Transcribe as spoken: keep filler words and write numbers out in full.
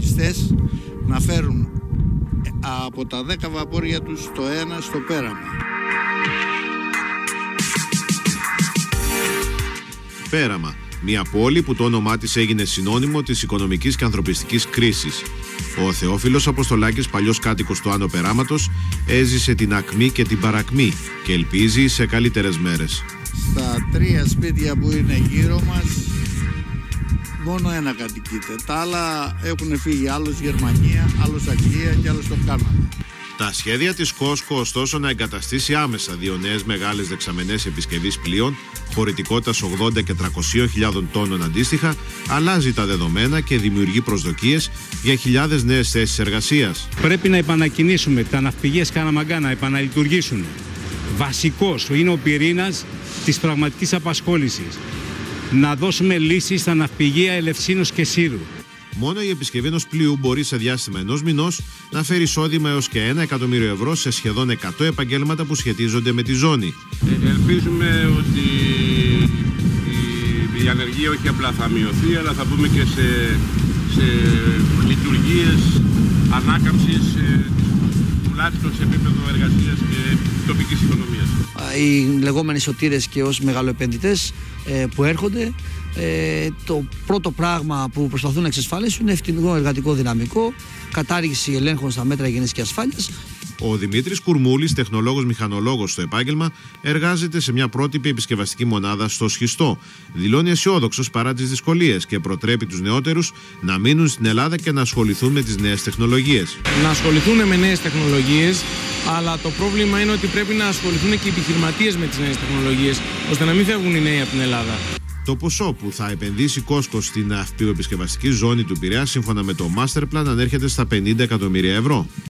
λογιστές να φέρουν από τα δέκα βαπόρια τους το ένα στο πέραμα. Πέραμα, μια πόλη που το όνομά της έγινε συνώνυμο της οικονομικής και ανθρωπιστικής κρίσης. Ο Θεόφιλος Αποστολάκης, παλιός κάτοικος του Άνω Περάματος, έζησε την ακμή και την παρακμή και ελπίζει σε καλύτερες μέρες. Στα τρία σπίτια που είναι γύρω μας, μόνο ένα κατοικείται. Τα άλλα έχουν φύγει, άλλος Γερμανία, άλλος Αγγλία και άλλος το Κάναδα. Τα σχέδια της Κόσκο, ωστόσο, να εγκαταστήσει άμεσα δύο νέες μεγάλες δεξαμενές επισκευής πλοίων, χωρητικότητας ογδόντα και τριακόσιες χιλιάδες τόνων αντίστοιχα, αλλάζει τα δεδομένα και δημιουργεί προσδοκίες για χιλιάδες νέες θέσεις εργασίας. Πρέπει να επανακινήσουμε τα ναυπηγεία Σκαραμαγκά να επαναλειτουργήσουν. Βασικός είναι ο πυρήνας της πραγματικής απασχόλησης. Να δώσουμε λύσεις στα ναυπηγεία Ελευσίνος και Σύρου. Μόνο η επισκευή ενός πλοίου μπορεί σε διάστημα ενός μηνός να φέρει εισόδημα έως και ένα εκατομμύριο ευρώ σε σχεδόν εκατό επαγγέλματα που σχετίζονται με τη ζώνη. Ε, ελπίζουμε ότι η, η ανεργία όχι απλά θα μειωθεί, αλλά θα μπούμε και σε, σε λειτουργίες ανάκαμψης, ε, τουλάχιστον σε επίπεδο εργασίας και τοπικής οικονομίας. Οι λεγόμενοι σωτήρες και ως μεγαλοεπενδυτές ε, που έρχονται, ε, το πρώτο πράγμα που προσπαθούν να εξασφαλίσουν είναι ευθυνικό εργατικό δυναμικό, κατάργηση ελέγχων στα μέτρα υγιεινής και ασφάλειας. Ο Δημήτρης Κουρμούλης, τεχνολόγος μηχανολόγος στο επάγγελμα, εργάζεται σε μια πρότυπη επισκευαστική μονάδα στο Σχιστό. Δηλώνει αισιόδοξος παρά τις δυσκολίες και προτρέπει τους νεότερους να μείνουν στην Ελλάδα και να ασχοληθούν με τις νέες τεχνολογίες. Να ασχοληθούν με νέες τεχνολογίες, αλλά το πρόβλημα είναι ότι πρέπει να ασχοληθούν και οι επιχειρηματίες με τις νέες τεχνολογίες, ώστε να μην φεύγουν οι νέοι από την Ελλάδα. Το ποσό που θα επενδύσει η Κόσκο στην ναυπηγοεπισκευαστική ζώνη του Πειραιά, σύμφωνα με το Master Plan, ανέρχεται στα πενήντα εκατομμύρια ευρώ.